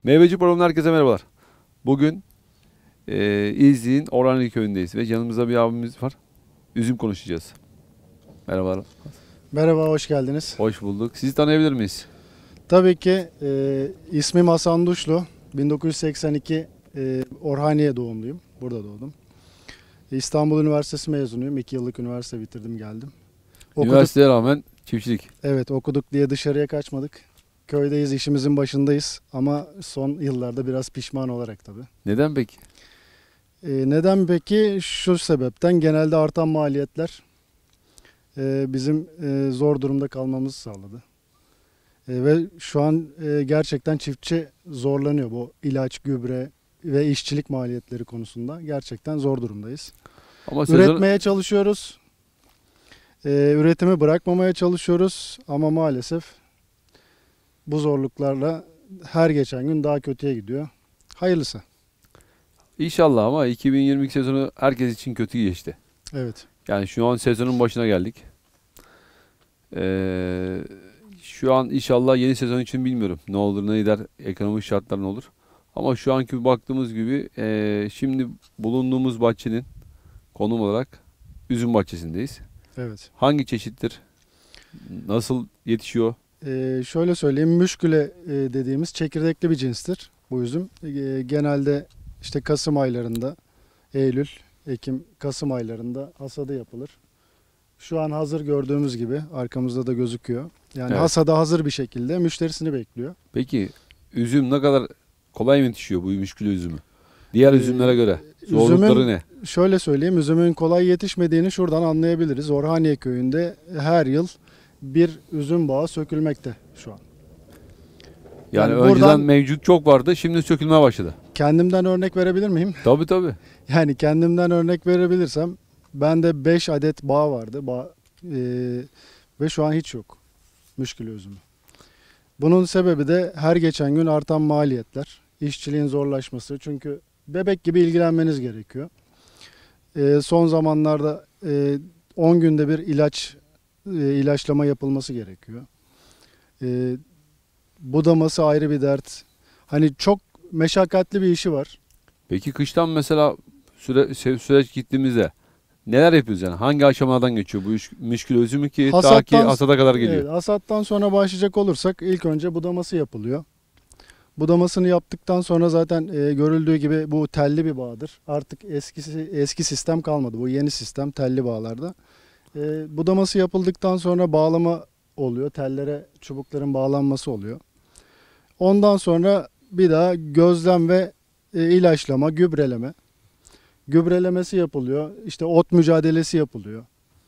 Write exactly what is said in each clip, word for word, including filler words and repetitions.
Meyveci programına herkese merhabalar. Bugün e, İznik'in Orhaneli köyündeyiz ve yanımızda bir abimiz var. Üzüm konuşacağız. Merhabalar. Merhaba, hoş geldiniz. Hoş bulduk. Sizi tanıyabilir miyiz? Tabii ki e, ismim Hasan Duşlu. bin dokuz yüz seksen iki e, Orhaniye doğumluyum. Burada doğdum. İstanbul Üniversitesi mezunuyum. iki yıllık üniversite bitirdim geldim. Okuduk, Üniversiteye rağmen çiftçilik. evet okuduk diye dışarıya kaçmadık. Köydeyiz, işimizin başındayız ama son yıllarda biraz pişman olarak tabii. Neden peki? E, neden peki? Şu sebepten genelde artan maliyetler e, bizim e, zor durumda kalmamızı sağladı. E, ve şu an e, gerçekten çiftçi zorlanıyor bu ilaç, gübre ve işçilik maliyetleri konusunda. Gerçekten zor durumdayız. Ama sezon, Üretmeye çalışıyoruz. E, üretimi bırakmamaya çalışıyoruz ama maalesef bu zorluklarla her geçen gün daha kötüye gidiyor. Hayırlısı. inşallah ama iki bin yirmi iki sezonu herkes için kötü geçti. Evet. Yani şu an sezonun başına geldik. Ee, şu an inşallah yeni sezon için bilmiyorum. Ne olur ne gider, ekonomik şartlar ne olur. Ama şu anki baktığımız gibi e, şimdi bulunduğumuz bahçenin konum olarak üzüm bahçesindeyiz. Evet. Hangi çeşittir? Nasıl yetişiyor? E, şöyle söyleyeyim, müşküle e, dediğimiz çekirdekli bir cinstir bu üzüm. E, genelde işte Kasım aylarında, Eylül, Ekim, Kasım aylarında hasadı yapılır. Şu an hazır gördüğümüz gibi arkamızda da gözüküyor. Yani Evet. hasada hazır bir şekilde müşterisini bekliyor. Peki üzüm ne kadar kolay mı yetişiyor bu müşkül üzümü? Diğer Ee, üzümlere göre zorlukları üzümün ne? şöyle söyleyeyim, üzümün kolay yetişmediğini şuradan anlayabiliriz. Orhaniye köyünde her yıl bir üzüm bağı sökülmekte şu an. Yani Yani önceden buradan mevcut çok vardı, şimdi sökülmeye başladı. kendimden örnek verebilir miyim? Tabii tabii. Yani kendimden örnek verebilirsem bende beş adet bağ vardı. Bağ, eee, ve şu an hiç yok müşkül üzümü. Bunun sebebi de her geçen gün artan maliyetler, işçiliğin zorlaşması. Çünkü bebek gibi ilgilenmeniz gerekiyor. Ee, son zamanlarda e, on günde bir ilaç e, ilaçlama yapılması gerekiyor. Ee, budaması ayrı bir dert. Hani çok meşakkatli bir işi var. Peki kıştan mesela süre, sü- süreç gittiğimizde neler yapıyoruz yani? Hangi aşamalardan geçiyor bu iş- müşkül üzümü ki ta ki Hasattan hasada kadar geliyor? evet, hasattan sonra başlayacak olursak ilk önce budaması yapılıyor. Budamasını yaptıktan sonra zaten e, görüldüğü gibi bu telli bir bağdır. Artık eskisi eski sistem kalmadı. Bu yeni sistem telli bağlarda. E, budaması yapıldıktan sonra bağlama oluyor. Tellere çubukların bağlanması oluyor. Ondan sonra bir daha gözlem ve e, ilaçlama, gübreleme. Gübrelemesi yapılıyor. İşte ot mücadelesi yapılıyor.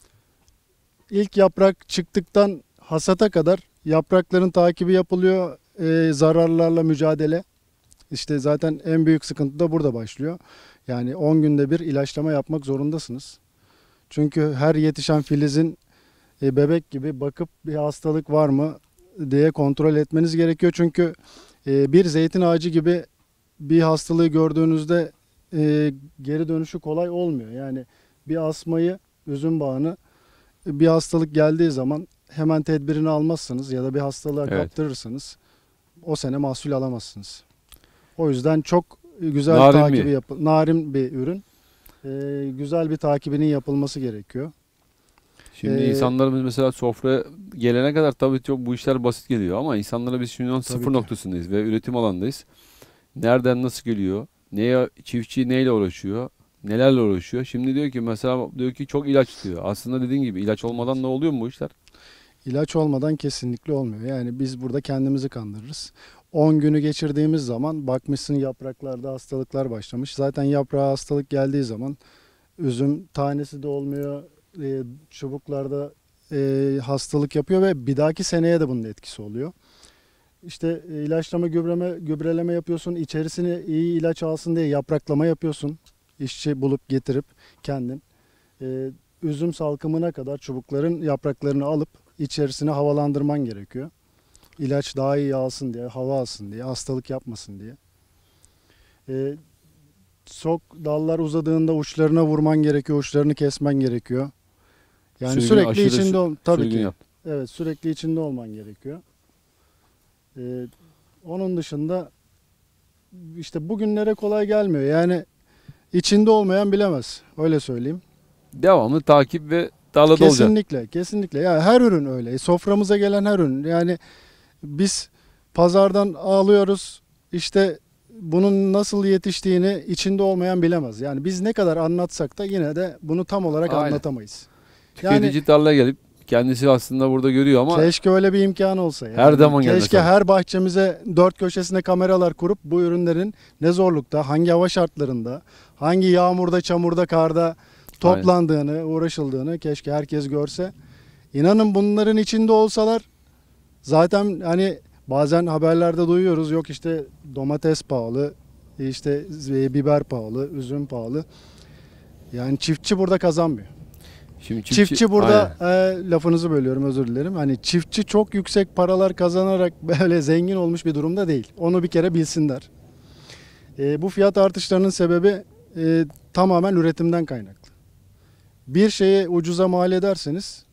İlk yaprak çıktıktan hasata kadar yaprakların takibi yapılıyor. E, zararlarla mücadele. İşte zaten en büyük sıkıntı da burada başlıyor. Yani on günde bir ilaçlama yapmak zorundasınız. Çünkü her yetişen filizin e, bebek gibi bakıp bir hastalık var mı diye kontrol etmeniz gerekiyor. Çünkü e, bir zeytin ağacı gibi bir hastalığı gördüğünüzde e, geri dönüşü kolay olmuyor. Yani bir asmayı, üzüm bağını bir hastalık geldiği zaman hemen tedbirini almazsanız ya da bir hastalığa Evet. kaptırırsanız o sene mahsul alamazsınız. O yüzden çok güzel Narin takibi bir. yap narin bir ürün. Ee, güzel bir takibinin yapılması gerekiyor. Şimdi Ee, insanlarımız mesela sofraya gelene kadar tabii çok bu işler basit geliyor ama insanlara biz şimdi onun Tabii sıfır ki. noktasındayız ve üretim alandayız. Nereden nasıl geliyor? Neye, çiftçi neyle uğraşıyor? Nelerle uğraşıyor? Şimdi diyor ki mesela diyor ki çok ilaç diyor. Aslında dediğin gibi ilaç olmadan da oluyor mu bu işler? ilaç olmadan kesinlikle olmuyor. Yani biz burada kendimizi kandırırız. on günü geçirdiğimiz zaman bakmışsın yapraklarda hastalıklar başlamış. Zaten yaprağa hastalık geldiği zaman üzüm tanesi de olmuyor. e, çubuklarda e, hastalık yapıyor ve bir dahaki seneye de bunun etkisi oluyor. İşte e, ilaçlama, gübreme, gübreleme yapıyorsun. İçerisine iyi ilaç alsın diye yapraklama yapıyorsun. İşçi bulup getirip kendin. E, üzüm salkımına kadar çubukların yapraklarını alıp içerisine havalandırman gerekiyor. İlaç daha iyi alsın diye, hava alsın diye, hastalık yapmasın diye. E, sok dallar uzadığında uçlarına vurman gerekiyor, uçlarını kesmen gerekiyor. Yani Sürgün, sürekli aşırı içinde sü- ol, tabii sürgün ki. yap. Evet, sürekli içinde olman gerekiyor. Ee, onun dışında işte bugünlere kolay gelmiyor. Yani içinde olmayan bilemez. Öyle söyleyeyim. Devamlı takip ve tarlada olacak. Kesinlikle, kesinlikle. Yani her ürün öyle. Soframıza gelen her ürün. Yani biz pazardan alıyoruz. İşte bunun nasıl yetiştiğini içinde olmayan bilemez. Yani biz ne kadar anlatsak da yine de bunu tam olarak Aynen. anlatamayız. Tüketici tarlaya gelip kendisi aslında burada görüyor ama Keşke öyle bir imkan olsa. Yani. Her zaman gelmez Keşke tabii. her bahçemize dört köşesine kameralar kurup bu ürünlerin ne zorlukta, hangi hava şartlarında, hangi yağmurda, çamurda, karda toplandığını, uğraşıldığını keşke herkes görse. İnanın bunların içinde olsalar zaten hani bazen haberlerde duyuyoruz, yok işte domates pahalı, işte biber pahalı, üzüm pahalı. Yani çiftçi burada kazanmıyor. şimdi Çiftçi, çiftçi, burada e, lafınızı bölüyorum, özür dilerim. Hani çiftçi çok yüksek paralar kazanarak böyle zengin olmuş bir durumda değil. Onu bir kere bilsinler. E, bu fiyat artışlarının sebebi e, tamamen üretimden kaynaklı. Bir şeyi ucuza mal ederseniz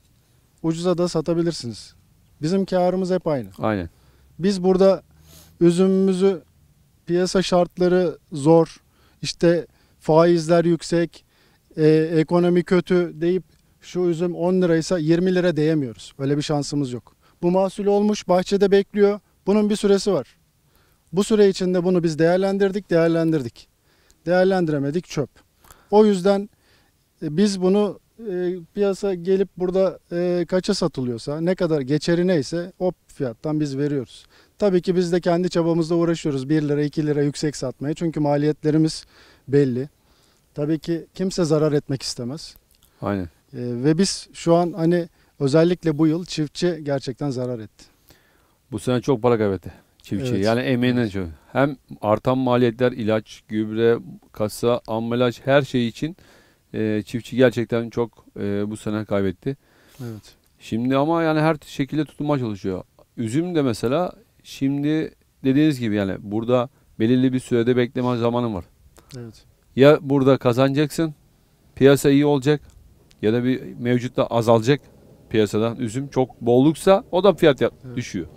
ucuza da satabilirsiniz. Bizim karımız hep aynı. aynen. Biz burada üzümümüzü, piyasa şartları zor, işte faizler yüksek, e, ekonomi kötü deyip şu üzüm on liraysa yirmi lira diyemiyoruz. Öyle bir şansımız yok. Bu mahsul olmuş, bahçede bekliyor. Bunun bir süresi var. Bu süre içinde bunu biz değerlendirdik, değerlendirdik. Değerlendiremedik, çöp. O yüzden e, biz bunu e, piyasa gelip burada e, kaça satılıyorsa, ne kadar geçeri neyse o fiyattan biz veriyoruz. Tabii ki biz de kendi çabamızla uğraşıyoruz. bir lira, iki lira yüksek satmaya. Çünkü maliyetlerimiz belli. Tabii ki kimse zarar etmek istemez. Aynen. E, ve biz şu an hani özellikle bu yıl çiftçi gerçekten zarar etti. Bu sene çok para kaybetti çiftçi. Evet. Yani emeğinden çok. Hem artan maliyetler, ilaç, gübre, kasa, ambalaj her şey için e, çiftçi gerçekten çok e, bu sene kaybetti. Evet. Şimdi ama yani her şekilde tutunmaya çalışıyor. Üzüm de mesela şimdi dediğiniz gibi yani burada belirli bir sürede bekleme zamanı var. Evet. Ya burada kazanacaksın, piyasa iyi olacak ya da bir mevcutta azalacak piyasadan üzüm çok bolluksa o da fiyat yap- Evet. düşüyor.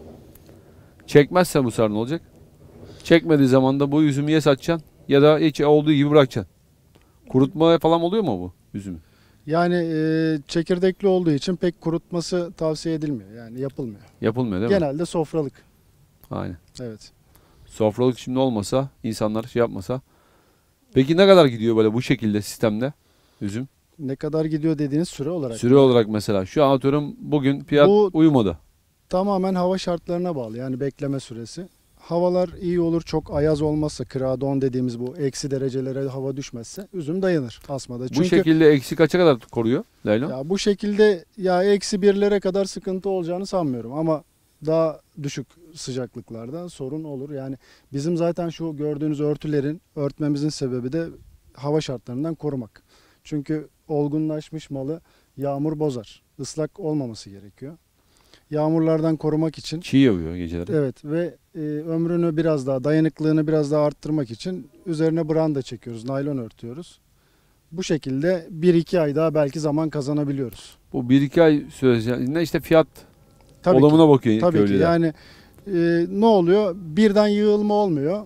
Çekmezse bu sefer ne olacak? Çekmediği zaman da bu üzümü ya satacaksın ya da hiç olduğu gibi bırakacaksın. Kurutma falan oluyor mu bu üzümü? Yani e, çekirdekli olduğu için pek kurutması tavsiye edilmiyor. Yani yapılmıyor. Yapılmıyor değil mi? Genelde sofralık. Aynen. Evet. Sofralık şimdi olmasa, insanlar şey yapmasa. Peki ne kadar gidiyor böyle bu şekilde sistemde üzüm? Ne kadar gidiyor dediğiniz süre olarak. Süre olarak mesela şu an atıyorum bugün fiyat Bu- uyumadı. Tamamen hava şartlarına bağlı. Yani bekleme süresi. Havalar iyi olur, çok ayaz olmazsa, kıradon dediğimiz bu eksi derecelere hava düşmezse üzüm dayanır asmada. Bu Çünkü şekilde eksi kaça kadar koruyor Leyla? ya bu şekilde ya eksi birlere kadar sıkıntı olacağını sanmıyorum ama daha düşük sıcaklıklarda sorun olur. Yani bizim zaten şu gördüğünüz örtülerin örtmemizin sebebi de hava şartlarından korumak. Çünkü olgunlaşmış malı yağmur bozar. Islak olmaması gerekiyor. Yağmurlardan korumak için Çiğ yapıyor geceleri. evet ve e, ömrünü biraz daha, dayanıklılığını biraz daha arttırmak için üzerine branda çekiyoruz, naylon örtüyoruz. Bu şekilde bir iki ay daha belki zaman kazanabiliyoruz. Bu bir iki ay sürecinde işte fiyat Tabii ki, olumuna bakıyor tabii ki. köylüler. Yani e, ne oluyor? Birden yığılma olmuyor.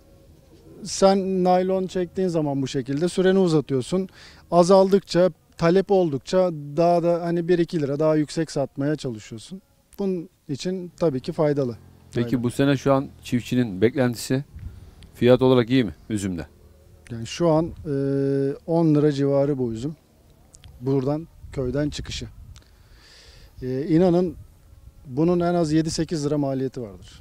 Sen naylon çektiğin zaman bu şekilde süreni uzatıyorsun. Azaldıkça, talep oldukça daha da hani bir iki lira daha yüksek satmaya çalışıyorsun. Bunun için tabii ki faydalı. Peki Aynen. bu sene şu an çiftçinin beklentisi fiyat olarak iyi mi üzümde? Yani şu an e, on lira civarı bu üzüm. Buradan köyden çıkışı. E, inanın bunun en az yedi sekiz lira maliyeti vardır.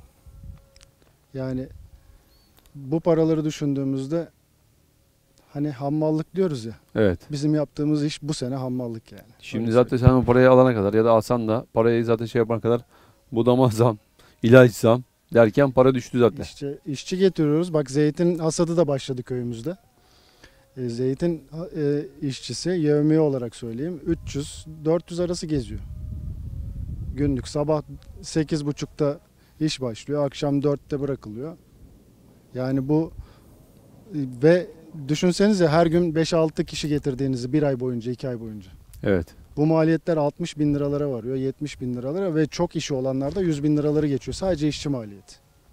Yani bu paraları düşündüğümüzde hani hammallık diyoruz ya. Evet. Bizim yaptığımız iş bu sene hammallık yani. Şimdi Öyle zaten sen o parayı alana kadar ya da alsan da parayı zaten şey yapana kadar budama zam, ilaç zam derken para düştü zaten. İşçi, işçi getiriyoruz. Bak zeytin hasadı da başladı köyümüzde. E, zeytin e, işçisi yevmiye olarak söyleyeyim üç yüz dört yüz arası geziyor. Günlük sabah sekiz buçukta iş başlıyor. Akşam dörtte bırakılıyor. Yani bu e, ve düşünsenize her gün beş altı kişi getirdiğinizi bir ay boyunca, iki ay boyunca. Evet. Bu maliyetler altmış bin liralara varıyor, yetmiş bin liralara ve çok işi olanlarda yüz bin liraları geçiyor. Sadece işçi maliyeti.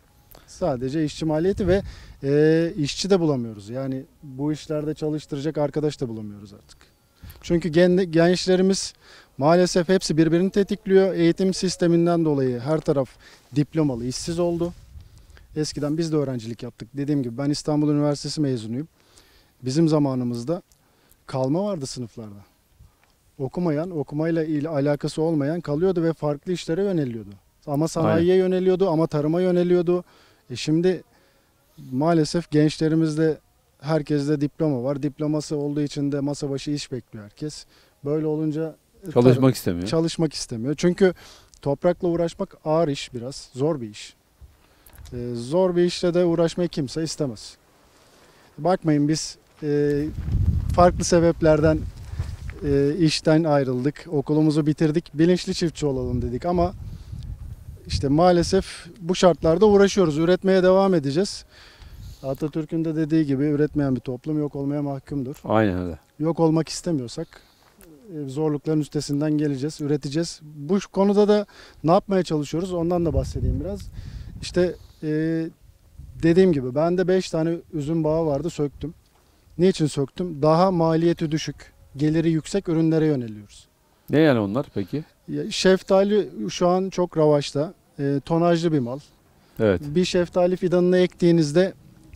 Sadece işçi maliyeti ve e, işçi de bulamıyoruz. Yani bu işlerde çalıştıracak arkadaş da bulamıyoruz artık. Çünkü gen, gençlerimiz maalesef hepsi birbirini tetikliyor. Eğitim sisteminden dolayı her taraf diplomalı, işsiz oldu. Eskiden biz de öğrencilik yaptık. Dediğim gibi ben İstanbul Üniversitesi mezunuyum. Bizim zamanımızda kalma vardı sınıflarda. Okumayan, okumayla il- alakası olmayan kalıyordu ve farklı işlere yöneliyordu. Ama sanayiye yöneliyordu, ama tarıma yöneliyordu. E şimdi maalesef gençlerimizde herkeste diploma var. Diploması olduğu için de masa başı iş bekliyor herkes. Böyle olunca e, Çalışmak tarım- istemiyor. çalışmak istemiyor. Çünkü toprakla uğraşmak ağır iş biraz, zor bir iş. E, zor bir işle de uğraşmayı kimse istemez. Bakmayın biz e, farklı sebeplerden e, işten ayrıldık, okulumuzu bitirdik, bilinçli çiftçi olalım dedik ama işte maalesef bu şartlarda uğraşıyoruz, üretmeye devam edeceğiz. Atatürk'ün de dediği gibi üretmeyen bir toplum yok olmaya mahkumdur. Aynen öyle. Yok olmak istemiyorsak e, zorlukların üstesinden geleceğiz, üreteceğiz. Bu konuda da ne yapmaya çalışıyoruz ondan da bahsedeyim biraz. İşte e, dediğim gibi bende beş tane üzüm bağı vardı, söktüm. Niçin söktüm? Daha maliyeti düşük, geliri yüksek ürünlere yöneliyoruz. Ne yani onlar peki? Ya, şeftali şu an çok revaçta. E, tonajlı bir mal. Evet. Bir şeftali fidanını ektiğinizde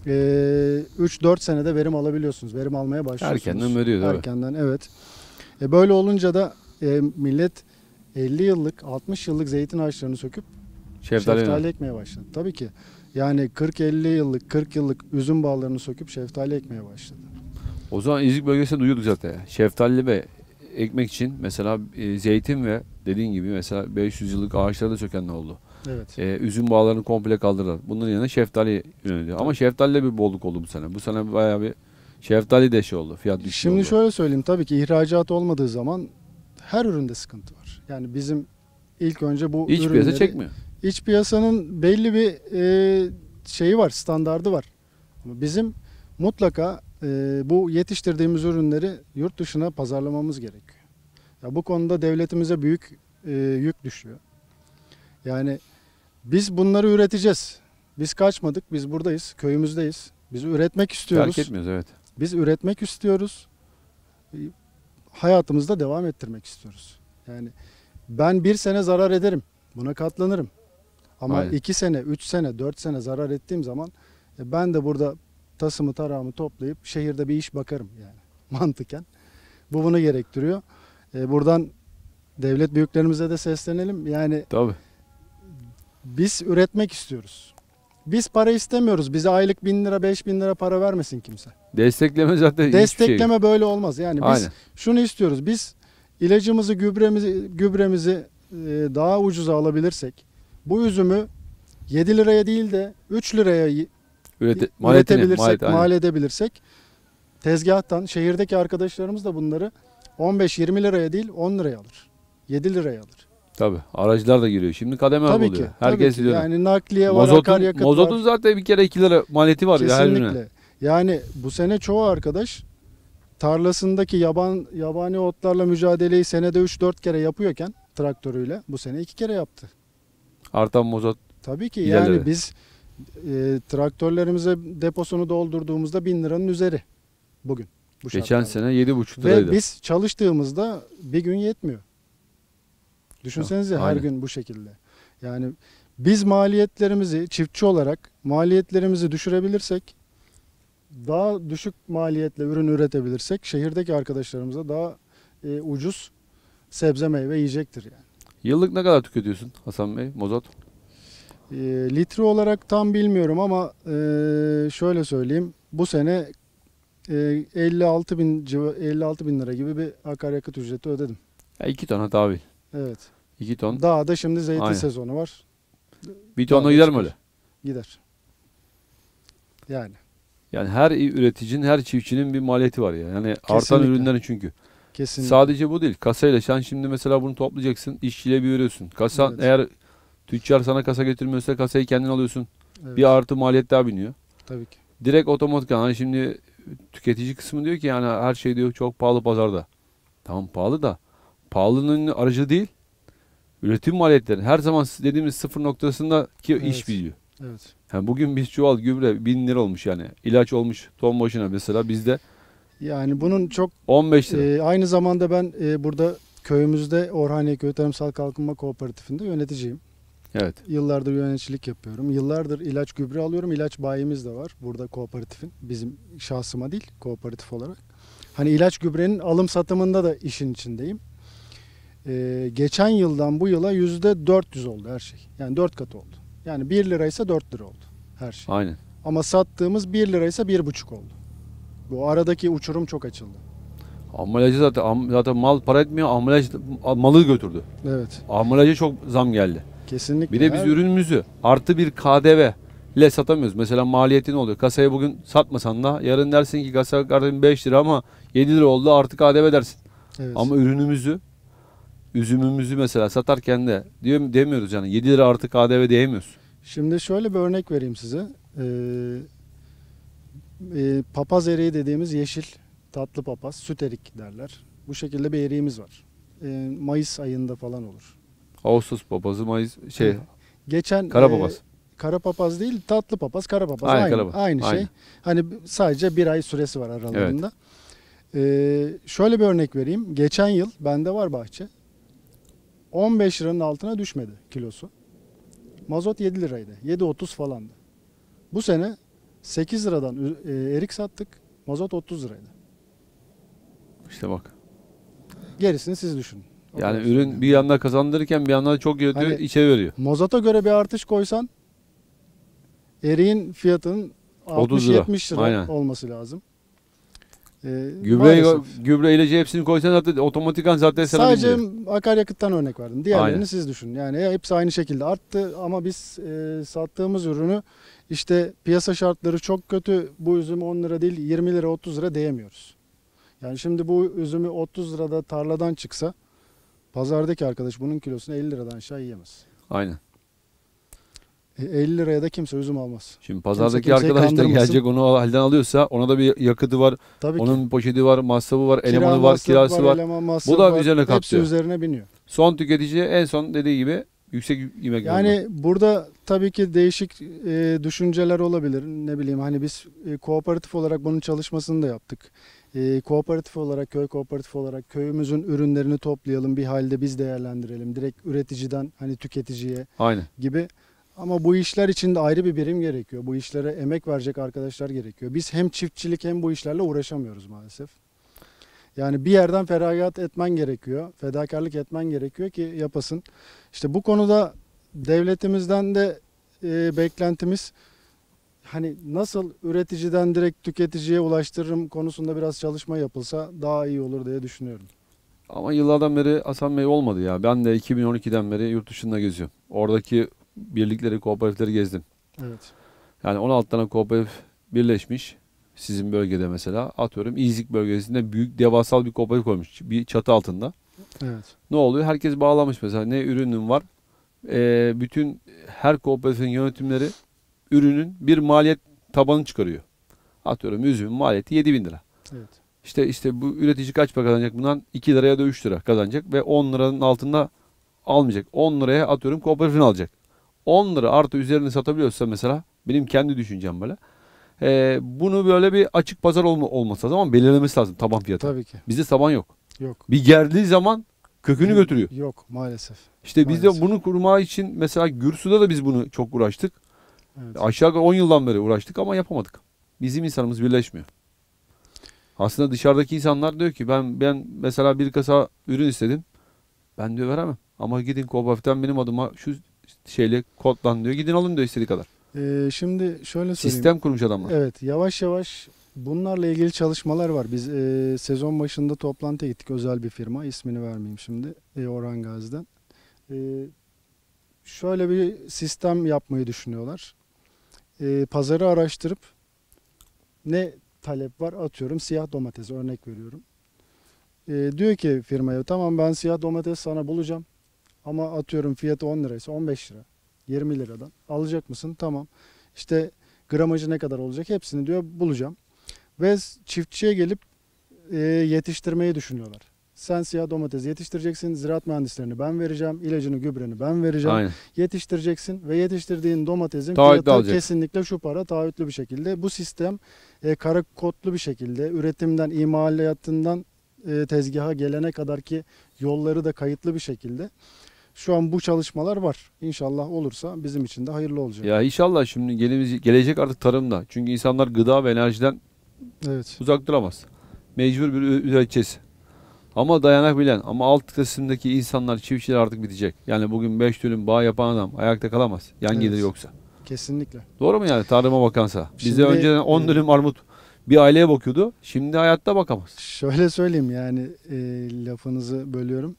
e, üç dört senede verim alabiliyorsunuz. Verim almaya başlıyorsunuz. Erkenden veriyor değil mi? Erkenden, evet. E, böyle olunca da e, millet elli yıllık, altmış yıllık zeytin ağaçlarını söküp Şeftali, şeftali ekmeye başladı. Tabii ki. Yani kırk elli yıllık, kırk yıllık üzüm bağlarını söküp şeftali ekmeye başladı. O zaman İznik bölgesinde duyuyorduk zaten. Şeftali ve ekmek için mesela e, zeytin ve dediğin gibi mesela beş yüz yıllık ağaçları da sökenler oldu. Evet. E, üzüm bağlarını komple kaldırdılar. Bunların yanına şeftali yöneliyor. Ama şeftalide bir bolluk oldu bu sene. Bu sene bayağı bir şeftali de şey oldu. Fiyat düştü. Şimdi oldu. şöyle söyleyeyim, tabii ki ihracat olmadığı zaman her üründe sıkıntı var. Yani bizim ilk önce bu İç ürünleri, piyasa çekmiyor. İç piyasanın belli bir e, şeyi var, standardı var. Ama bizim mutlaka e, bu yetiştirdiğimiz ürünleri yurt dışına pazarlamamız gerekiyor. Ya bu konuda devletimize büyük e, yük düşüyor. Yani biz bunları üreteceğiz. Biz kaçmadık, biz buradayız, köyümüzdeyiz. Biz üretmek istiyoruz. Terk etmiyoruz, evet. Biz üretmek istiyoruz. E, Hayatımızda devam ettirmek istiyoruz. Yani ben bir sene zarar ederim. Buna katlanırım. Ama Aynen. iki sene, üç sene, dört sene zarar ettiğim zaman e, ben de burada tasımı tarağımı toplayıp şehirde bir iş bakarım yani mantıken. Bu bunu gerektiriyor. E, buradan devlet büyüklerimize de seslenelim. Yani Tabii. biz üretmek istiyoruz. Biz para istemiyoruz. Bize aylık bin lira, beş bin lira para vermesin kimse. Destekleme zaten hiçbir şey. Destekleme böyle olmaz. Yani biz Aynen. şunu istiyoruz. Biz ilacımızı, gübremizi, gübremizi e, daha ucuza alabilirsek, bu üzümü yedi liraya değil de üç liraya y- Ürete, maliyetini, üretebilirsek, maliyet, aynen. mal edebilirsek, tezgahtan, şehirdeki arkadaşlarımız da bunları on beş yirmi liraya değil on liraya alır. yedi liraya alır. Tabii. Aracılar da giriyor. Şimdi kademe Tabii oluyor. ki. Herkes tabii ki. diyor. Yani nakliye var, Mozotun, akaryakıt mozotun var. zaten bir kere iki lira maliyeti var ya her ürüne. Kesinlikle. Yani bu sene çoğu arkadaş tarlasındaki yaban yabani otlarla mücadeleyi senede üç dört kere yapıyorken traktörüyle bu sene iki kere yaptı. Artan mozot. Tabii ki İlerledi. yani biz e, traktörlerimize deposunu doldurduğumuzda bin liranın üzeri bugün. Bu Geçen şartlarda. sene yedi buçuk Ve liraydı. biz çalıştığımızda bir gün yetmiyor. Düşünsenize her Aynen. gün bu şekilde. Yani biz maliyetlerimizi çiftçi olarak maliyetlerimizi düşürebilirsek, daha düşük maliyetle ürün üretebilirsek şehirdeki arkadaşlarımıza daha e, ucuz sebze meyve yiyecektir yani. Yıllık ne kadar tüketiyorsun Hasan Bey mozot? E, litre olarak tam bilmiyorum ama e, şöyle söyleyeyim. Bu sene e, elli altı bin civa- elli altı bin lira gibi bir akaryakıt ücreti ödedim. Ya iki ton hatta abi. Evet. iki ton. Daha da şimdi zeytin Aynen. sezonu var. Bir tonla Daha gider mi çıkar. öyle? Gider. Yani Yani her üreticinin, her çiftçinin bir maliyeti var ya. Yani artan Kesinlikle. ürünlerin çünkü. kesinlikle. Sadece bu değil. Kasayla sen şimdi mesela bunu toplayacaksın. İşçiyle bir veriyorsun. Kasa Evet. eğer tüccar sana kasa getirmiyorsa kasayı kendin alıyorsun. Evet, Bir artı maliyet daha biniyor. tabii ki. Direkt otomatik. Hani şimdi tüketici kısmı diyor ki yani her şey diyor çok pahalı pazarda. Tamam pahalı da pahalının aracı değil. Üretim maliyetleri. Her zaman dediğimiz sıfır noktasında ki Evet. iş biliyor. Evet. Yani bugün bir çuval gübre bin lira olmuş yani. İlaç olmuş ton başına mesela bizde Yani bunun çok on beş lira. e, aynı zamanda ben e, burada köyümüzde Orhaniye Köy Tarımsal Kalkınma Kooperatifinde yöneticiyim. Evet. Yıllardır yöneticilik yapıyorum. Yıllardır ilaç gübre alıyorum. İlaç bayimiz de var burada kooperatifin. Bizim şahsıma değil, kooperatif olarak. Hani ilaç gübrenin alım satımında da işin içindeyim. Ee, geçen yıldan bu yıla yüzde dört yüz oldu her şey. Yani dört kat oldu. Yani bir liraysa dört lira oldu her şey. Aynen. Ama sattığımız bir liraysa bir buçuk oldu. Bu aradaki uçurum çok açıldı. Ambalajı zaten, am- zaten mal para etmiyor. Ambalaj malı götürdü. Evet. Ambalaja çok zam geldi. Kesinlikle. Bir de biz Her- ürünümüzü artı bir K D V ile satamıyoruz. Mesela maliyeti ne oluyor? Kasaya bugün satmasan da yarın dersin ki kasa kartın beş lira ama yedi lira oldu artı K D V dersin. Evet. Ama ürünümüzü, üzümümüzü mesela satarken de diyor, demiyoruz yani yedi lira artı K D V diyemiyoruz. Şimdi şöyle bir örnek vereyim size. Ee, e, papaz eriği dediğimiz yeşil tatlı papaz, süt erik derler. Bu şekilde bir eriğimiz var. Ee, Mayıs ayında falan olur. Ağustos papazı, Mayıs şey Geçen kara e, papaz. kara papaz değil, tatlı papaz, kara papaz Aynen, aynı, kara papaz. aynı şey. Aynen. Hani sadece bir ay süresi var aralarında. Ee, şöyle bir örnek vereyim. Geçen yıl bende var bahçe. on beş liranın altına düşmedi kilosu. Mazot yedi liraydı. yedi otuz falandı. Bu sene sekiz liradan ü- e, erik sattık. Mazot otuz liraydı. İşte bak. Gerisini siz düşünün. O Yani kadar ürün söyleyeyim. bir yanda kazandırırken bir yandan çok kötü Hani- içe veriyor. Mazota göre bir artış koysan eriğin fiyatının otuz lira. altmış yetmiş lira Aynen. olması lazım. Ee, Gübre, maalesef. gübre ilacı hepsini koysan zaten otomatikman zaten sana Sadece bindiriyor. akaryakıttan örnek verdim. Diğerlerini Aynen. siz düşünün. Yani hepsi aynı şekilde arttı ama biz e, sattığımız ürünü işte piyasa şartları çok kötü. Bu üzüm on lira değil yirmi lira otuz lira diyemiyoruz. Yani şimdi bu üzümü otuz lirada tarladan çıksa pazardaki arkadaş bunun kilosunu elli liradan aşağı yiyemez. Aynen. E, elli liraya da kimse üzüm almaz. Şimdi pazardaki kimseyi arkadaş da kandırmasın. gelecek onu halden alıyorsa ona da bir yakıtı var, Tabii ki. onun poşeti var, masrafı var, Kira elemanı var, masrafı kirası var. eleman Bu masrafı da var. üzerine Hepsi katlıyor. üzerine biniyor. Son tüketici en son dediği gibi yüksek yemek zorunda. Yani burada tabii ki değişik e, düşünceler olabilir. Ne bileyim hani biz e, kooperatif olarak bunun çalışmasını da yaptık. E, kooperatif olarak, köy kooperatif olarak köyümüzün ürünlerini toplayalım, bir halde biz değerlendirelim. Direkt üreticiden hani tüketiciye Aynen. gibi. Ama bu işler için de ayrı bir birim gerekiyor. Bu işlere emek verecek arkadaşlar gerekiyor. Biz hem çiftçilik hem bu işlerle uğraşamıyoruz maalesef. Yani bir yerden feragat etmen gerekiyor. Fedakarlık etmen gerekiyor ki yapasın. İşte bu konuda devletimizden de e, beklentimiz hani nasıl üreticiden direkt tüketiciye ulaştırırım konusunda biraz çalışma yapılsa daha iyi olur diye düşünüyorum. Ama yıllardan beri Hasan Bey olmadı ya. Ben de iki bin on ikiden beri yurt dışında geziyorum. Oradaki birlikleri, kooperatifleri gezdim. Evet. Yani on altı tane kooperatif birleşmiş. Sizin bölgede mesela atıyorum İznik bölgesinde büyük devasal bir kooperatif koymuş. Bir çatı altında. Evet. Ne oluyor? Herkes bağlamış mesela ne ürünün var. Ee, bütün her kooperatifin yönetimleri ürünün bir maliyet tabanı çıkarıyor. Atıyorum üzümün maliyeti yedi bin lira. Evet. İşte işte bu üretici kaç para kazanacak bundan? iki liraya da üç lira kazanacak ve on liranın altında almayacak. on liraya atıyorum kooperatifini alacak. on lira artı üzerine satabiliyorsa mesela benim kendi düşüncem böyle. Ee, bunu böyle bir açık pazar olma, olması lazım ama belirlemesi lazım taban fiyatı. Tabii ki. Bizde taban yok. Yok. Bir gerdiği zaman kökünü götürüyor. Yok maalesef. İşte biz de Maalesef. bunu kurma için mesela Gürsü'de de biz bunu çok uğraştık. Evet. Aşağı yukarı on yıldan beri uğraştık ama yapamadık. Bizim insanımız birleşmiyor. Aslında dışarıdaki insanlar diyor ki ben ben mesela bir kasa ürün istedim. Ben diyor veremem. Ama gidin kooperatiften benim adıma şu şeyle kodlan diyor. Gidin alın diyor istediği kadar. Ee, şimdi şöyle söyleyeyim. Sistem kurmuş adamlar. Evet, yavaş yavaş bunlarla ilgili çalışmalar var. Biz e, sezon başında toplantıya gittik. Özel bir firma, ismini vermeyeyim şimdi. E, Orhan Gazi'den. E, şöyle bir sistem yapmayı düşünüyorlar. E, pazarı araştırıp ne talep var atıyorum siyah domates örnek veriyorum. E, diyor ki firmaya tamam ben siyah domates sana bulacağım. Ama atıyorum fiyatı on liraysa on beş lira. yirmi liradan. Alacak mısın? Tamam. İşte gramajı ne kadar olacak? Hepsini diyor bulacağım. Ve çiftçiye gelip e, yetiştirmeyi düşünüyorlar. Sen siyah domates yetiştireceksin. Ziraat mühendislerini ben vereceğim. İlacını, gübreni ben vereceğim. Aynen. Yetiştireceksin ve yetiştirdiğin domatesin Taahhütlü fiyatı alacak. kesinlikle şu para, taahhütlü bir şekilde. Bu sistem e, kara kodlu bir şekilde üretimden, imalatından e, tezgaha gelene kadar ki yolları da kayıtlı bir şekilde. Şu an bu çalışmalar var. İnşallah olursa bizim için de hayırlı olacak. Ya inşallah şimdi gelimiz, gelecek artık tarımda. Çünkü insanlar gıda ve enerjiden Evet. uzak duramaz. Mecbur bir ü- üreteceğiz. Ama dayanabilen ama alt kısımdaki insanlar, çiftçiler artık bitecek. Yani bugün beş dönüm bağ yapan adam ayakta kalamaz. Yan Evet. gelir yoksa. Kesinlikle. Doğru mu yani tarıma bakansa? Bize Şimdi, önceden on e, dönüm armut bir aileye bakıyordu. Şimdi hayatta bakamaz. Şöyle söyleyeyim yani e, lafınızı bölüyorum.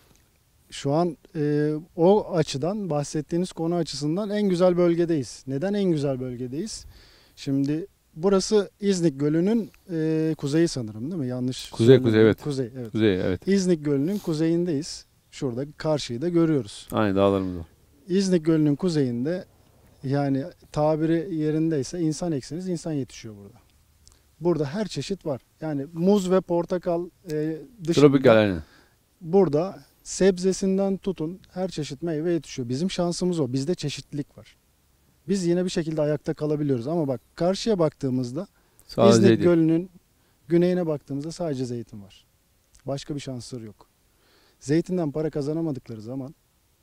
Şu an e, o açıdan bahsettiğiniz konu açısından en güzel bölgedeyiz. Neden en güzel bölgedeyiz? Şimdi burası İznik Gölü'nün e, kuzeyi sanırım değil mi? Yanlış Kuzey, söylemedim. kuzey, evet. Kuzey, evet. Kuzey, evet. İznik Gölü'nün kuzeyindeyiz. Şurada karşıyı da görüyoruz. Aynı dağlarımız var. İznik Gölü'nün kuzeyinde yani tabiri yerindeyse insan eksiniz, insan yetişiyor burada. Burada her çeşit var. Yani muz ve portakal e, dışında Tropikal aynen. burada sebzesinden tutun her çeşit meyve yetişiyor. Bizim şansımız o. Bizde çeşitlilik var. Biz yine bir şekilde ayakta kalabiliyoruz. Ama bak karşıya baktığımızda Sadece İznik zeytin. Gölü'nün güneyine baktığımızda sadece zeytin var. Başka bir şansları yok. Zeytinden para kazanamadıkları zaman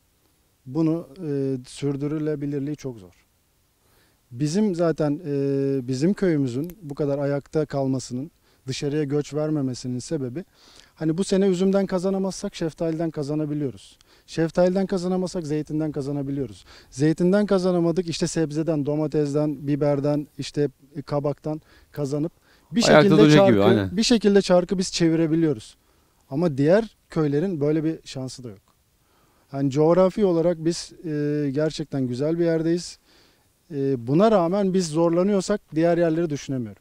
bunu e, sürdürülebilirliği çok zor. Bizim zaten e, bizim köyümüzün bu kadar ayakta kalmasının, dışarıya göç vermemesinin sebebi hani bu sene üzümden kazanamazsak şeftaliden kazanabiliyoruz. Şeftaliden kazanamazsak zeytinden kazanabiliyoruz. Zeytinden kazanamadık işte sebzeden, domatesden, biberden, işte kabaktan kazanıp bir Ayakta şekilde duracak çarkı gibi, aynen. bir şekilde çarkı biz çevirebiliyoruz. Ama diğer köylerin böyle bir şansı da yok. Yani coğrafi olarak biz e, gerçekten güzel bir yerdeyiz. E, buna rağmen biz zorlanıyorsak diğer yerleri düşünemiyorum.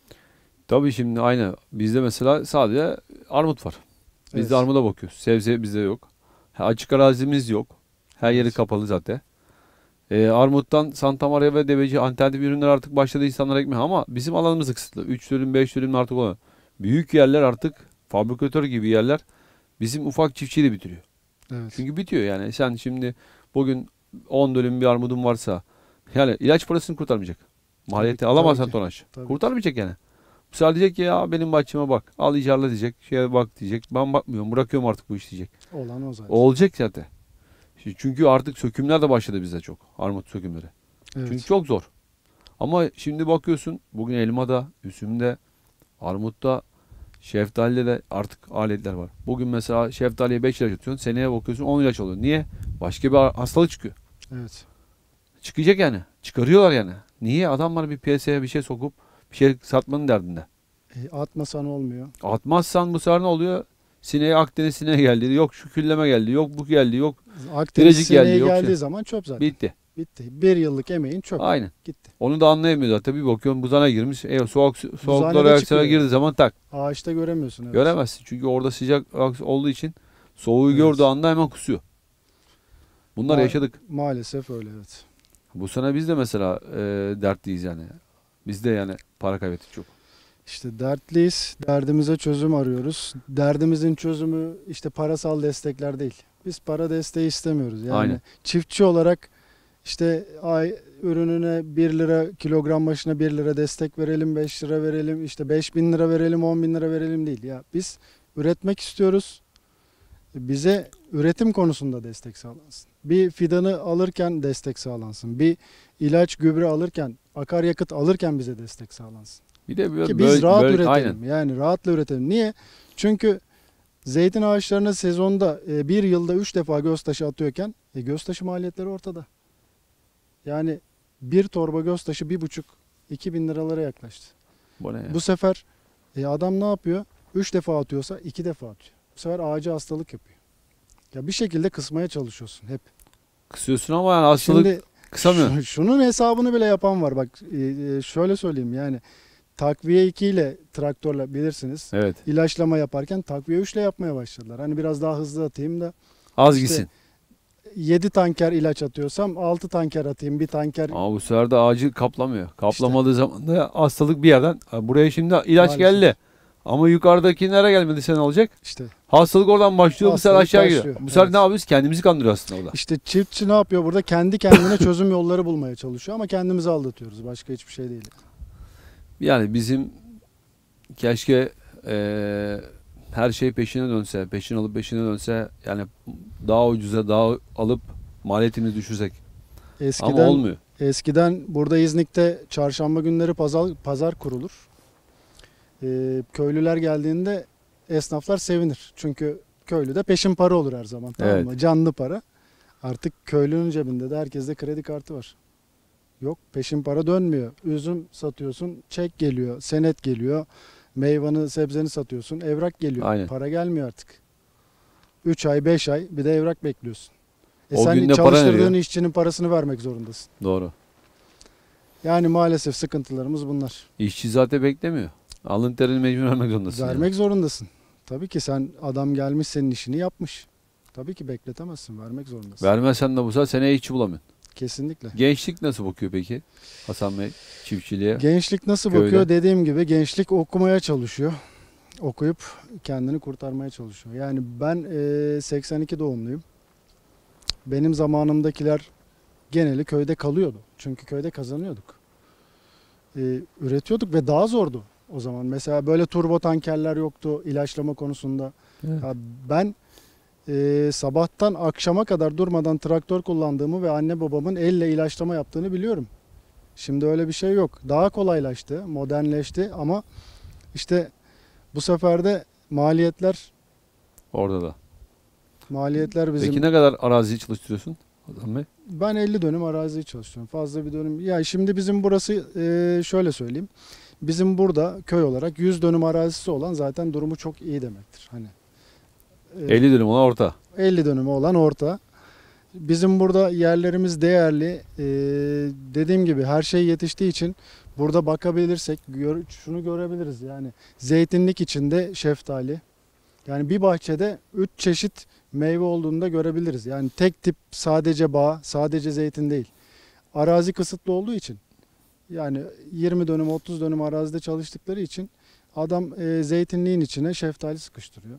Tabii şimdi aynı. Bizde mesela sadece armut var. Biz Evet. de armuda bakıyoruz. Sebze bizde yok. Ha, açık arazimiz yok. Her yeri Evet. kapalı zaten. Ee, armuttan Santa Maria ve Deveci alternatif ürünler artık başladı insanlar ekmeye ama bizim alanımız da kısıtlı. üç dönüm beş dönüm artık olan. Büyük yerler artık fabrikatör gibi yerler bizim ufak çiftçiyi de bitiriyor. Evet. Çünkü bitiyor yani. Sen şimdi bugün on dönüm bir armudun varsa yani ilaç parasını kurtarmayacak. Maliyeti ki, alamazsan tabii ki, tonaj. tabii ki. Kurtarmayacak yani. Bu sefer diyecek ki ya benim bahçeme bak. Al icarla diyecek. Şeye bak diyecek. Ben bakmıyorum. Bırakıyorum artık bu iş diyecek. Olan o zaten. O olacak zaten. Şimdi çünkü artık sökümler de başladı bizde çok. Armut sökümleri. Evet. Çünkü çok zor. Ama şimdi bakıyorsun bugün elmada, üzümde, armutta, şeftalide de artık aletler var. Bugün mesela şeftaliye beş ilaç atıyorsun. Seneye bakıyorsun on ilaç oluyor. Niye? Başka bir hastalık çıkıyor. Evet. Çıkacak yani. Çıkarıyorlar yani. Niye? Adamlar bir piyasaya bir şey sokup bir şey satmanın derdinde. E, atmasan olmuyor. Atmazsan bu sefer ne oluyor? Sineğe Akdeniz sineği geldi. Yok şu külleme geldi. Yok bu geldi. Yok Akdeniz Birecik geldi, sineği yok geldiği şey. zaman çöp zaten. bitti. Bitti. Bir yıllık emeğin çöp. Aynen. Gitti. Onu da anlayamıyor zaten. Bir bakıyorsun buzana girmiş. E, soğuk soğuklar Buzhanede reaksiyona çıkıyor. girdiği zaman tak. Ağaçta göremiyorsun. Evet. Göremezsin. Çünkü orada sıcak olduğu için soğuğu Evet. gördüğü anda hemen kusuyor. Bunları Ma- yaşadık. Maalesef öyle evet. Bu sene biz de mesela e, dertliyiz yani. Biz de yani para kaybettik çok. İşte dertliyiz. Derdimize çözüm arıyoruz. Derdimizin çözümü işte parasal destekler değil. Biz para desteği istemiyoruz. Yani Aynen. çiftçi olarak işte ay ürününe bir lira kilogram başına bir lira destek verelim, beş lira verelim, işte beş bin lira verelim, on bin lira verelim değil. Ya biz üretmek istiyoruz. Bize üretim konusunda destek sağlansın. Bir fidanı alırken destek sağlansın. Bir ilaç, gübre alırken, akaryakıt alırken bize destek sağlansın. Bir de böyle, Ki biz böyle- rahat böyle- üretelim. aynen. Yani rahatla üretelim. Niye? Çünkü zeytin ağaçlarına sezonda e, bir yılda üç defa göz taşı atıyorken e, göz taşı maliyetleri ortada. Yani bir torba göz taşı bir buçuk, iki bin liralara yaklaştı. Bu ne ya? Bu sefer e, adam ne yapıyor? Üç defa atıyorsa iki defa atıyor. Bu sefer ağaca hastalık yapıyor. Ya bir şekilde kısmaya çalışıyorsun hep. Kısıyorsun ama yani hastalık Şimdi kısamıyor. şu- şunun hesabını bile yapan var. Bak e, e, şöyle söyleyeyim yani takviye iki ile traktörle bilirsiniz. Evet. İlaçlama yaparken takviye üç ile yapmaya başladılar. Hani biraz daha hızlı atayım da Az İşte- gitsin. yedi tanker ilaç atıyorsam altı tanker atayım. Bir tanker Ama bu sefer de ağacı kaplamıyor. Kaplamadığı zaman da hastalık bir yerden. Ha, buraya şimdi ilaç Maalesef. geldi. Ama yukarıdakilere gelmedi sen olacak. İşte Hastalık oradan başlıyor, bu sefer Hastalık aşağı başlıyor, geliyor. Bu sefer evet. ne yapıyoruz? Kendimizi kandırıyor aslında orada. işte çiftçi ne yapıyor burada? Kendi kendine çözüm yolları bulmaya çalışıyor ama kendimizi aldatıyoruz. Başka hiçbir şey değil. Yani bizim keşke eee, her şey peşine dönse, peşin alıp peşine dönse, yani daha ucuza daha alıp maliyetimizi düşürsek. Ama Eskiden olmuyor. eskiden burada İznik'te çarşamba günleri pazar pazar kurulur. Ee, köylüler geldiğinde esnaflar sevinir. Çünkü köylüde peşin para olur her zaman, tamam Evet. mı? Canlı para. Artık köylünün cebinde de herkeste kredi kartı var. Yok, peşin para dönmüyor. Üzüm satıyorsun, çek geliyor, senet geliyor. Meyvanı, sebzeni satıyorsun, evrak geliyor. Aynen. Para gelmiyor artık. üç ay, beş ay bir de evrak bekliyorsun. E O sen günde para çalıştırdığın veriyor. işçinin parasını vermek zorundasın. Doğru. Yani maalesef sıkıntılarımız bunlar. İşçi zaten beklemiyor. Alın terini mecbur vermek zorundasın. yani. Vermek zorundasın. Tabii ki sen, adam gelmiş senin işini yapmış. Tabii ki bekletemezsin, vermek zorundasın. Vermezsen de bu sefer seneye işçi bulamıyorsun. Kesinlikle. Gençlik nasıl bakıyor peki Hasan Bey çiftçiliğe? Gençlik nasıl Köyde. bakıyor? Dediğim gibi gençlik okumaya çalışıyor. Okuyup kendini kurtarmaya çalışıyor. Yani ben eee, seksen iki doğumluyum. Benim zamanımdakiler geneli köyde kalıyordu. Çünkü köyde kazanıyorduk. Eee, üretiyorduk ve daha zordu o zaman. Mesela böyle turbo tankerler yoktu ilaçlama konusunda. Evet. Ya ben eee, sabahtan akşama kadar durmadan traktör kullandığımı ve anne babamın elle ilaçlama yaptığını biliyorum. Şimdi öyle bir şey yok. Daha kolaylaştı, modernleşti ama işte bu sefer de maliyetler Orada da. maliyetler bizim. Peki ne kadar araziyi çalıştırıyorsun Hasan Bey? Ben elli dönüm araziyi çalışıyorum. Fazla bir dönüm. Ya şimdi bizim burası eee, şöyle söyleyeyim. Bizim burada köy olarak yüz dönüm arazisi olan zaten durumu çok iyi demektir. Hani eee, elli dönüm olan orta. elli dönümü olan orta. Bizim burada yerlerimiz değerli. Ee, dediğim gibi her şey yetiştiği için burada bakabilirsek gör- şunu görebiliriz. Yani zeytinlik içinde şeftali. Yani bir bahçede üç çeşit meyve olduğunu da görebiliriz. Yani tek tip sadece bağ, sadece zeytin değil. Arazi kısıtlı olduğu için, yani yirmi dönüm otuz dönüm arazide çalıştıkları için adam e, zeytinliğin içine şeftali sıkıştırıyor.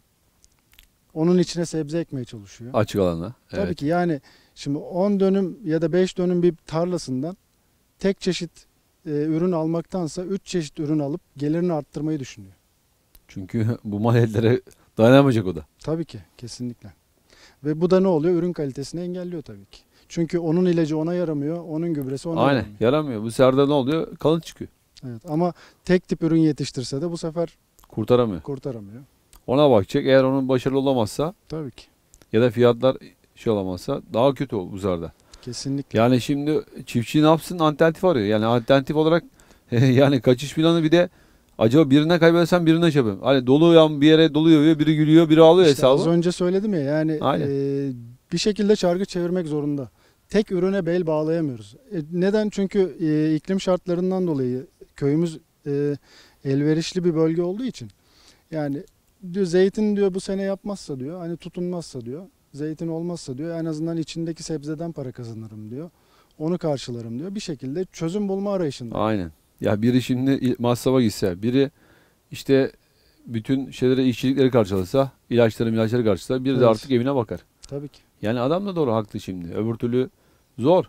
Onun içine sebze ekmeye çalışıyor. Açık alanda. Tabii Evet. ki yani şimdi on dönüm ya da beş dönüm bir tarlasından tek çeşit e, ürün almaktansa üç çeşit ürün alıp gelirini arttırmayı düşünüyor. Çünkü bu maliyetlere dayanamayacak o da. Tabii ki, kesinlikle. Ve bu da ne oluyor? Ürün kalitesini engelliyor tabii ki. Çünkü onun ilacı ona yaramıyor, onun gübresi ona Aynen. yaramıyor. Yaramıyor. Bu sefer de ne oluyor? Kalın çıkıyor. Evet, ama tek tip ürün yetiştirse de bu sefer Kurtaramıyor. kurtaramıyor. Ona bakacak. Eğer onun başarılı olamazsa Tabii ki, ya da fiyatlar şey olamazsa daha kötü olur bu sefer de. kesinlikle. Yani şimdi çiftçi ne yapsın? Alternatif arıyor. Yani alternatif olarak yani kaçış planı, bir de acaba birine kaybedersem birine şey yapayım. Hani doluyor bir yere doluyor, biri gülüyor, biri ağlıyor İşte az hesabı. önce söyledim ya, yani Aynen. e, bir şekilde çarkı çevirmek zorunda. Tek ürüne bel bağlayamıyoruz. E, neden? Çünkü e, iklim şartlarından dolayı köyümüz e, elverişli bir bölge olduğu için. Yani diyor zeytin diyor bu sene yapmazsa diyor, hani tutunmazsa diyor, zeytin olmazsa diyor en azından içindeki sebzeden para kazanırım diyor. Onu karşılarım diyor. Bir şekilde çözüm bulma arayışında. Aynen. Ya biri şimdi il- masrafa gitse, biri işte bütün şeyleri, işçilikleri karşılasa, ilaçları, ilaçları karşılasa, biri de Evet. artık evine bakar. Tabii ki. Yani adam da doğru, haklı şimdi. Öbür türlü zor.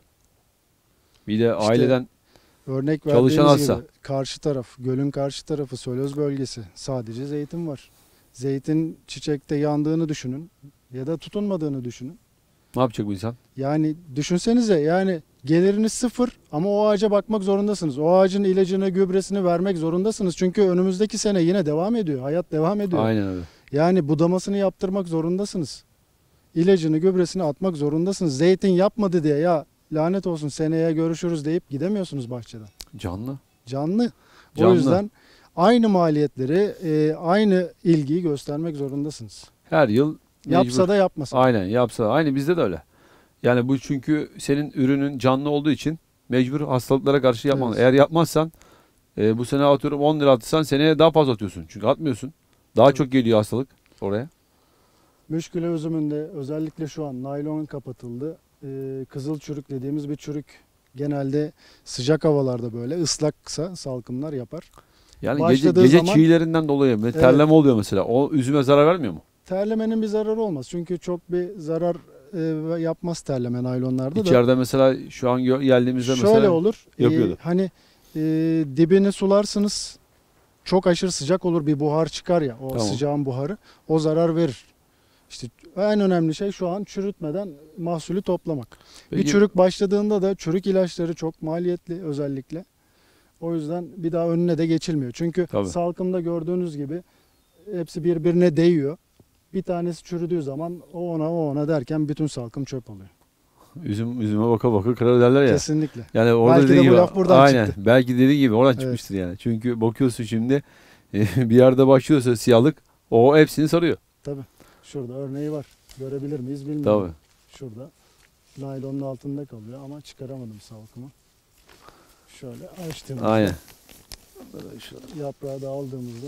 Bir de İşte aileden örnek Çalışan verdiğimiz azsa. gibi karşı taraf, gölün karşı tarafı Solöz bölgesi sadece zeytin var. Zeytin çiçekte yandığını düşünün ya da tutunmadığını düşünün. ne yapacak bu insan? Yani düşünsenize, yani geliriniz sıfır ama o ağaca bakmak zorundasınız. O ağacın ilacını, gübresini vermek zorundasınız. Çünkü önümüzdeki sene yine devam ediyor. Hayat devam ediyor. Aynen öyle. Yani budamasını yaptırmak zorundasınız. İlacını, gübresini atmak zorundasınız. Zeytin yapmadı diye ya lanet olsun seneye görüşürüz deyip gidemiyorsunuz bahçeden. Canlı. Canlı. Canlı. O yüzden aynı maliyetleri, e, aynı ilgiyi göstermek zorundasınız. Her yıl Yapsa mecbur. da yapmasa da. Aynen yapsa. Aynı bizde de öyle. Yani bu çünkü senin ürünün canlı olduğu için mecbur hastalıklara karşı yapman. Evet. Eğer yapmazsan e, bu sene atıyorum on lira atırsan seneye daha fazla atıyorsun. Çünkü atmıyorsun. Daha Tabii. çok geliyor hastalık oraya. Müşküle üzümünde özellikle şu an naylon kapatıldı. Ee, kızıl çürük dediğimiz bir çürük genelde sıcak havalarda böyle ıslaksa salkımlar yapar. Yani gece, Başladığı gece zaman çiğlerinden dolayı böyle Evet. terleme oluyor mesela. O üzüme zarar vermiyor mu? terlemenin bir zararı olmaz. Çünkü çok bir zarar e, yapmaz terleme naylonlarda da. İçeride mesela şu an gö- geldiğimizde Şöyle mesela olur. e, yapıyordu. hani e, dibini sularsınız. Çok aşırı sıcak olur. Bir buhar çıkar ya. O Tamam. sıcağın buharı. O zarar verir. İşte en önemli şey şu an çürütmeden mahsulü toplamak. Bir Peki, çürük başladığında da çürük ilaçları çok maliyetli özellikle. O yüzden bir daha önüne de geçilmiyor. Çünkü Tabii. salkımda gördüğünüz gibi hepsi birbirine değiyor. Bir tanesi çürüdüğü zaman o ona o ona derken bütün salkım çöp oluyor. üzüm üzüme baka baka kırar derler ya. Kesinlikle. Yani orada Belki de dediği bu gibi, laf buradan aynen. çıktı. Belki dediği gibi oradan Evet. çıkmıştır yani. Çünkü bakıyorsun şimdi bir yerde başlıyorsa siyahlık o hepsini sarıyor. Tabii. Şurada örneği var. Görebilir miyiz bilmiyorum. Tabii. Şurada. Naylonun altında kalıyor ama çıkaramadım salkımı. Şöyle açtığımızda Aynen. yaprağı da aldığımızda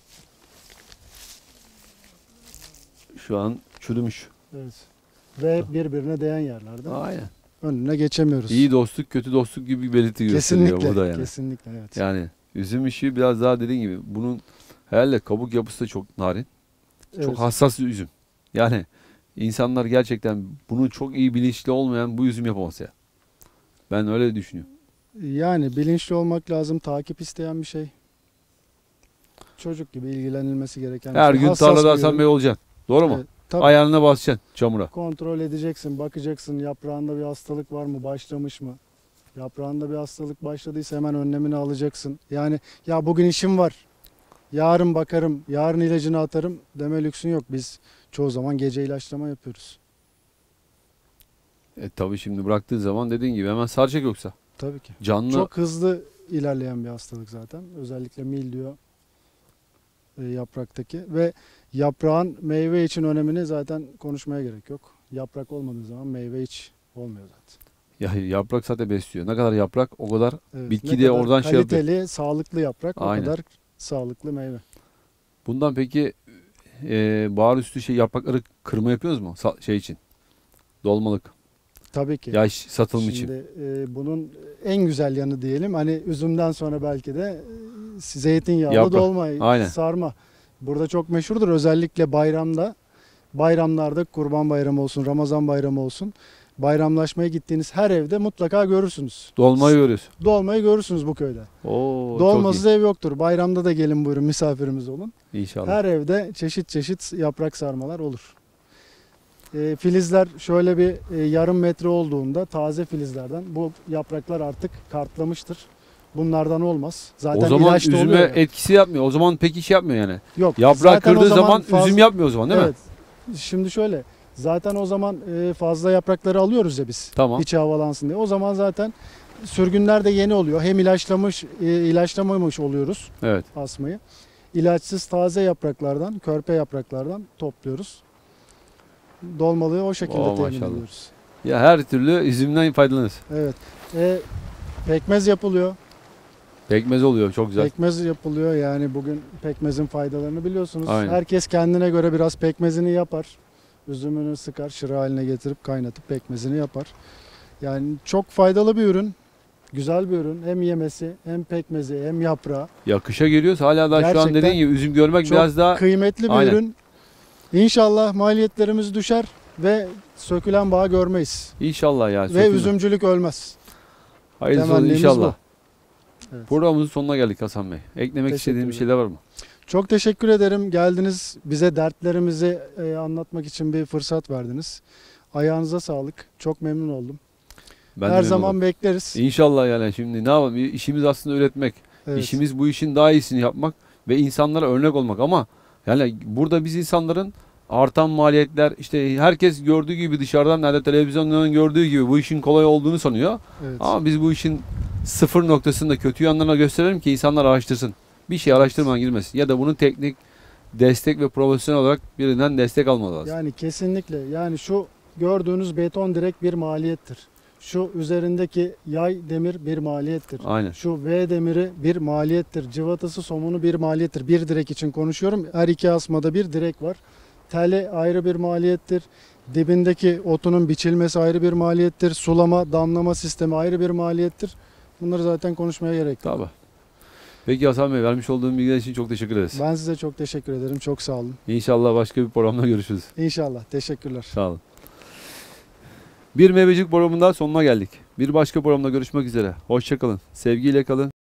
Şu an çürümüş. evet. Ve hep birbirine değen yerlerde. Aynen. Önüne geçemiyoruz. İyi dostluk, kötü dostluk gibi bir belirti gösteriyor Kesinlikle. burada yani. Kesinlikle evet. Yani üzüm işi biraz daha dediğin gibi bunun herhalde kabuk yapısı da çok narin. Evet. Çok hassas bir üzüm. Yani insanlar gerçekten bunu çok iyi bilinçli olmayan bu üzüm yapamaz ya. Ben öyle düşünüyorum. Yani bilinçli olmak lazım. Takip isteyen bir şey. Çocuk gibi ilgilenilmesi gereken bir Her şey. gün Hassas tarlada bir Hasan ürün. Bey olacaksın. Doğru mu? Evet, tabii. Ayağına basacaksın çamura. Kontrol edeceksin, bakacaksın yaprağında bir hastalık var mı, başlamış mı? Yaprağında bir hastalık başladıysa hemen önlemini alacaksın. Yani ya bugün işim var, yarın bakarım, yarın ilacını atarım deme lüksün yok. Biz çoğu zaman gece ilaçlama yapıyoruz. E tabii şimdi bıraktığın zaman dediğin gibi hemen saracak yoksa. Tabii ki. Canlı Çok hızlı ilerleyen bir hastalık zaten. Özellikle mildiyo e, yapraktaki ve yaprağın meyve için önemini zaten konuşmaya gerek yok. Yaprak olmadığı zaman meyve hiç olmuyor zaten. ya yaprak zaten besliyor. Ne kadar yaprak o kadar Evet, bitki ne de kadar oradan şey yapıyor. kaliteli, sağlıklı yaprak Aynen. o kadar sağlıklı meyve. Bundan peki e, bahar üstü şey yaprakları kırma yapıyoruz mu? Sa- şey için. Dolmalık. Tabii ki. Yaş satılım için. Şimdi e, bunun en güzel yanı diyelim hani üzümden sonra belki de e, zeytinyağlı Yaprak. dolma, Aynen. sarma. Burada çok meşhurdur özellikle bayramda. Bayramlarda Kurban Bayramı olsun, Ramazan Bayramı olsun. Bayramlaşmaya gittiğiniz her evde mutlaka görürsünüz. Dolmayı görüyoruz. Dolmayı görürsünüz bu köyde. Oo, Dolmasız çok ev yoktur. Bayramda da gelin buyurun misafirimiz olun. iyi. İnşallah. Her evde çeşit çeşit yaprak sarmalar olur. E, filizler şöyle bir e, yarım metre olduğunda taze filizlerden bu yapraklar artık kartlamıştır. Bunlardan olmaz. Zaten o zaman ilaç da üzüme oluyor ya. etkisi yapmıyor. O zaman pek iş yapmıyor yani. Yok. Yaprağı zaten o kırdığı zaman, faz- üzüm yapmıyor o zaman değil mi? evet. Şimdi şöyle. Zaten o zaman e, fazla yaprakları alıyoruz ya biz. Tamam. İçi havalansın diye. O zaman zaten sürgünler de yeni oluyor. Hem ilaçlamış, e, ilaçlamamış oluyoruz Evet. asmayı. İlaçsız taze yapraklardan, körpe yapraklardan topluyoruz. Dolmalığı o şekilde Oo, temin maşallah. ediyoruz. Ya her türlü üzümden faydalanırız. Evet. E, pekmez yapılıyor. Pekmez oluyor çok güzel. Pekmez yapılıyor. Yani bugün pekmezin faydalarını biliyorsunuz. Aynen. Herkes kendine göre biraz pekmezini yapar. Üzümünü sıkar, şıra haline getirip kaynatıp pekmezini yapar. Yani çok faydalı bir ürün. Güzel bir ürün. Hem yemesi, hem pekmezi, hem yaprağı. Ya kışa geliyoruz hala daha şu an Gerçekten dediğin gibi üzüm görmek çok biraz daha Kıymetli bir Aynen. ürün. İnşallah maliyetlerimiz düşer ve sökülen bağ görmeyiz. inşallah ya. Ve sökülür. üzümcülük ölmez. Hayırlısı olsun temennimiz inşallah. bu. Evet. Programımızın sonuna geldik Hasan Bey. Eklemek Teşekkür istediğin bir ederim. şeyler var mı? Çok teşekkür ederim. Geldiniz bize dertlerimizi e, anlatmak için bir fırsat verdiniz. Ayağınıza sağlık. Çok memnun oldum. Ben de Her memnun zaman oldum. bekleriz. İnşallah yani şimdi ne yapalım? İşimiz aslında üretmek. Evet. İşimiz bu işin daha iyisini yapmak ve insanlara örnek olmak ama yani burada biz insanların artan maliyetler işte herkes gördüğü gibi dışarıdan nerede televizyondan gördüğü gibi bu işin kolay olduğunu sanıyor. Evet. Ama biz bu işin sıfır noktasında kötü yanlarına gösterelim ki insanlar araştırsın. Bir şey araştırmadan girmesin. Ya da bunun teknik destek ve profesyonel olarak birinden destek almalı lazım. Yani kesinlikle. Yani şu gördüğünüz beton direk bir maliyettir. Şu üzerindeki yay demir bir maliyettir. Aynen. Şu V demiri bir maliyettir. Cıvatası somunu bir maliyettir. Bir direk için konuşuyorum. Her iki asmada bir direk var. Teli ayrı bir maliyettir. Dibindeki otunun biçilmesi ayrı bir maliyettir. Sulama, damlama sistemi ayrı bir maliyettir. Bunları zaten konuşmaya gerek yok. Tabii. Peki Hasan Bey, vermiş olduğum bilgiler için çok teşekkür ederiz. Ben size çok teşekkür ederim. Çok sağ olun. İnşallah başka bir programda görüşürüz. İnşallah. Teşekkürler. Sağ olun. Bir Meyvecilik programından sonuna geldik. Bir başka programda görüşmek üzere. Hoşça kalın. Sevgiyle kalın.